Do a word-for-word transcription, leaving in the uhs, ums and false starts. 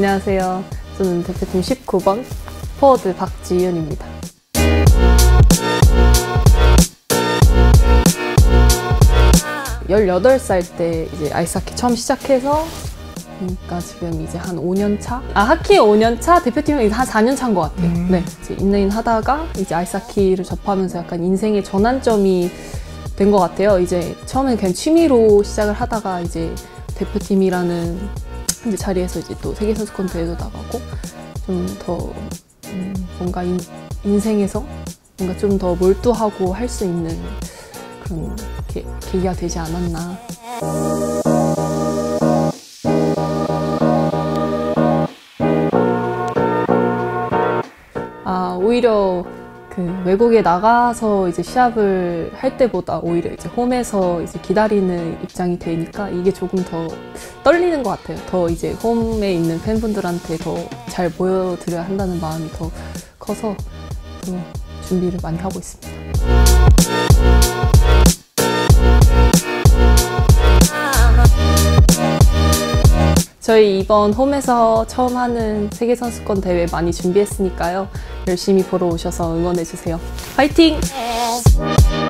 안녕하세요. 저는 대표팀 십구 번 포워드 박지윤입니다. 열여덟 살 때 이제 아이스하키 처음 시작해서 그러니까 지금 이제 한 오 년 차? 아, 하키 오 년 차, 대표팀은 한 사 년 차인 것 같아요. 음. 네, 이제 인라인 하다가 이제 아이스하키를 접하면서 약간 인생의 전환점이 된 것 같아요. 이제 처음엔 그냥 취미로 시작을 하다가 이제 대표팀이라는 이제 자리에서 이제 또 세계선수권 대회도 나가고 좀 더 음, 뭔가 인, 인생에서 뭔가 좀 더 몰두하고 할 수 있는 그런 게, 계기가 되지 않았나. 아, 오히려 그 외국에 나가서 이제 시합을 할 때보다 오히려 이제 홈에서 이제 기다리는 입장이 되니까 이게 조금 더 떨리는 것 같아요. 더 이제 홈에 있는 팬분들한테 더 잘 보여드려야 한다는 마음이 더 커서 또 준비를 많이 하고 있습니다. 저희 이번 홈에서 처음 하는 세계선수권 대회 많이 준비했으니까요. 열심히 보러 오셔서 응원해주세요. 화이팅!